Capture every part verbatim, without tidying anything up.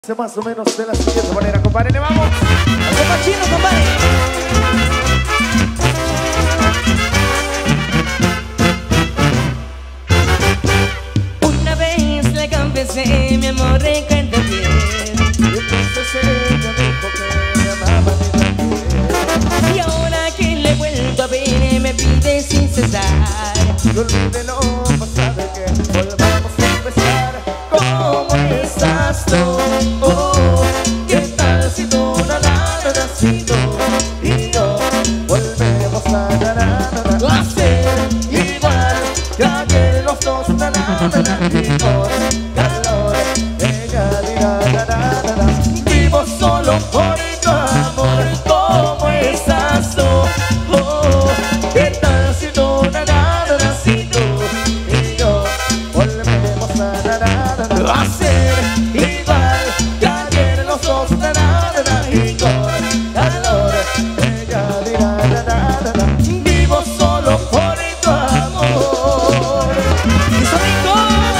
Más o menos de la siguiente manera, compadre, le vamos. ¡Algo más chino, compadre! Una vez le confesé, mi amor, recuerdo bien. Y entonces ella dijo que me amaba a mí también. Y ahora que le he vuelto a ver, me pide sin cesar. No olvide lo pasado, que volvamos a empezar. ¿Cómo estás tú? Oh, ¿qué tal si tú na na na na si tú y yo volvemos a na na na na a ser igual que ayer los dos na na na na y con calor ella dirá na na na na vivo solo por tu amor. ¿Cómo estás tú? Oh, ¿qué tal si tú na na na na si tú y yo volvemos a na na na na a ser igual que ayer los dos na na na na y con calor ella dirá na na na na vivo solo por tu amor. ¡Y Sonico!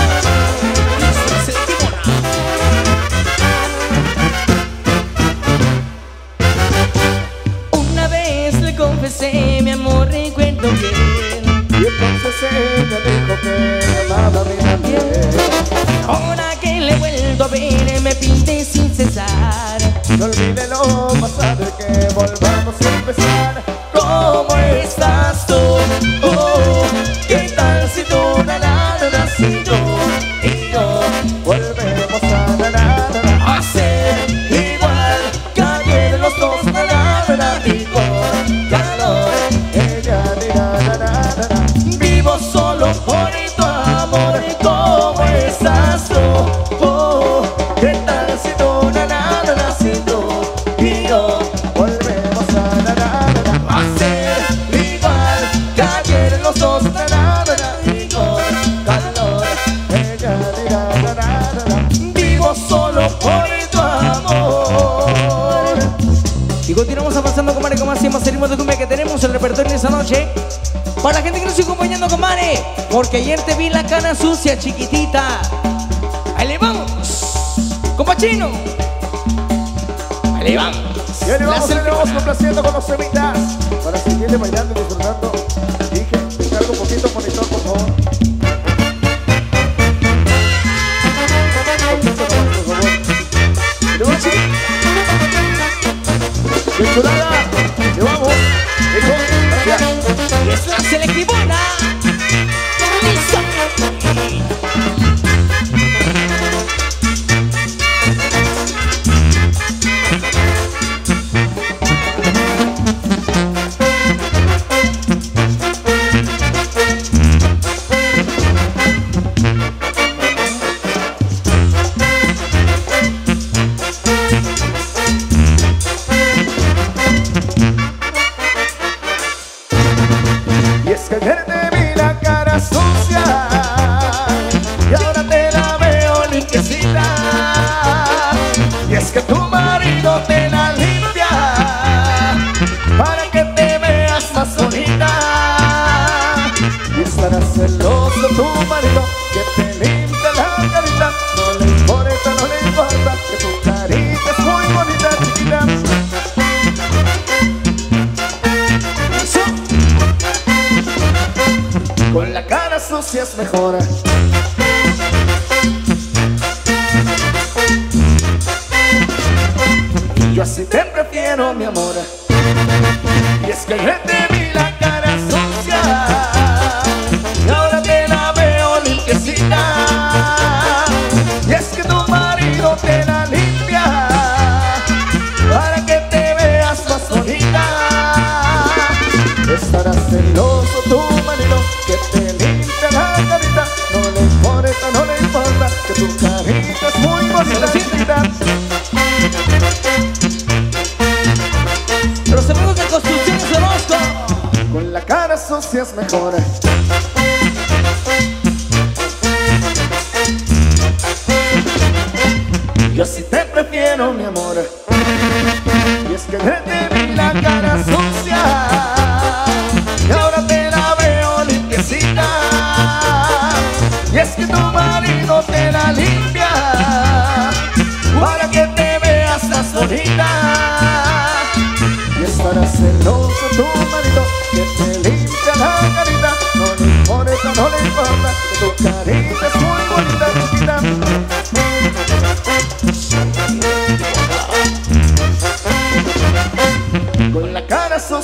Una vez le confesé, mi amor, recuerdo bien. Y entonces ella dijo que me amaba a mí también. Ahora que le he vuelto a ver, me pide sin cesar. No olvide lo pasado y que volvamos a empezar. ¿Cómo estás tú? Oh, ¿qué tal si tú na na na na si tú y yo volvemos a na na na na a ser igual que ayer los dos na na na na y con calor ella dirá na na na na vivo solo por tu amor. ¿Cómo estás tú? Oh, ¿qué tal si tú na na na na si tú y yo volvemos a na na na na a ser igual que ayer los dos na na na na y con calor ella dirá na na na na vivo solo por tu amor. Y continuamos avanzando, compadre, con más y más ritmos de cumbia que tenemos el repertorio de esa noche. Para la gente que nos sigue acompañando, compadre, porque ayer te vi la cara sucia, chiquitita. Ahí le vamos, compa Chino. Ahí le vamos. Y ahí le vamos, La ahí le vamos complaciendo con los semitas para seguirle bailando y disfrutando. Dije, te cargo un poquito monitor, por favor. Poquito nomás, por favor. Y le vamos. ¡Qué chulada! ¡Le vamos! ¡Hijo! ¡Gracias! Y es la selectivona. ¡Listo! Y es que ayer te vi la cara sucia y ahora te la veo limpiecita. Y es que tu marido te la limpia para que te veas más bonita. Y estará celoso tu marido que te limpia la carita. No le importa, no le importa que tu carita es muy bonita, chiquita. Con la cara sucia es mejor. Y yo así te prefiero, mi amor. Y es que yo te vi la cara sucia y ahora te la veo limpiecita. Y es que tu marido te la limpia para que te veas más bonita. Estará celoso tu marido que te limpia la carita. No le importa, no le importa que tu carita es muy bonita, chiquita. Los amigos de Construcciones Orozco. Con la cara sucia es mejor. Yo sí te prefiero, mi amor. Y es que te vi la cara sucia y ahora te la veo limpiecita. Y es que tu marido te la limpia para que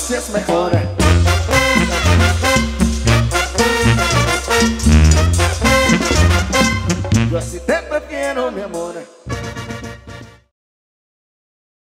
así es mejor. Yo así te prefiero, mi amor.